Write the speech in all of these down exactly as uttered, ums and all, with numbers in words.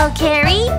Hello Carrie.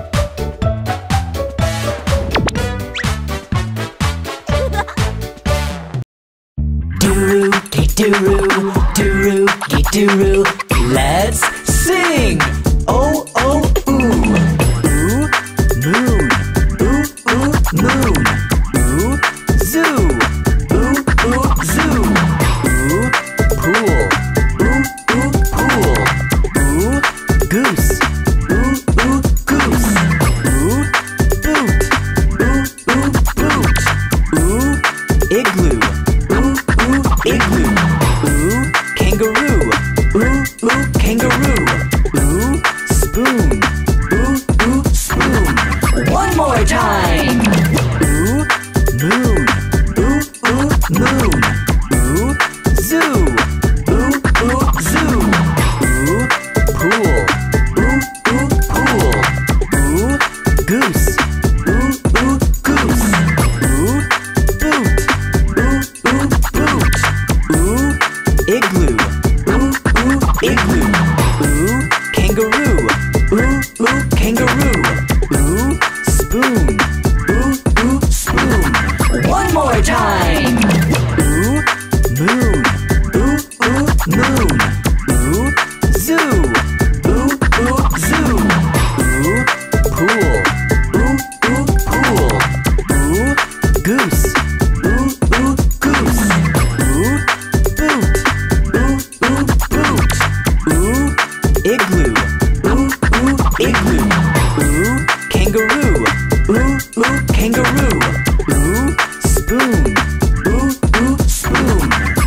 Doo-roo-dee-doo-roo, doo-roo-dee-doo-roo. Let's sing! Oh, oh, ooh. Ooh, moon. Ooh, ooh, moon. Ooh, zoo. Ooh, ooh, zoo. Ooh, pool. Ooh, ooh, pool. Ooh, goose. Ooh, ooh, goose. Ooh, boot. Ooh, ooh, boot. Ooh, igloo. Igloo. Ooh, kangaroo. Ooh, ooh, kangaroo. Ooh, spoon. Ooh, ooh, spoon. One more time. Ooh, moon. Ooh, ooh, moon. Ooh, zoo. Ooh, ooh, zoo. Ooh, pool. Ooh, ooh, pool. Ooh, goose. Ooh, ooh, goose. Ooh, boot. Ooh, ooh, boot. Ooh, igloo. Ooh, ooh, igloo. Ooh, kangaroo. Ooh, ooh, kangaroo. Ooh, spoon. Ooh, ooh, spoon. One more time. Ooh, moon. Ooh, ooh, moon. Ooh, zoo. Ooh, ooh, zoo. Ooh, pool. Ooh, ooh, pool. Ooh, goose. Ooh, ooh, goose. Ooh, boot. Ooh, ooh, boot. Ooh, igloo. Ooh, ooh, igloo. Ooh, kangaroo. Ooh, ooh, kangaroo. Ooh, spoon. Ooh, ooh, spoon.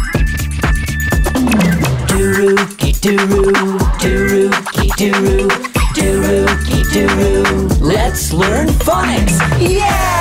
Doo-roo-ki-doo-roo, doo-roo-ki-doo-roo, doo-roo-ki-doo-roo. Let's learn phonics! Yeah!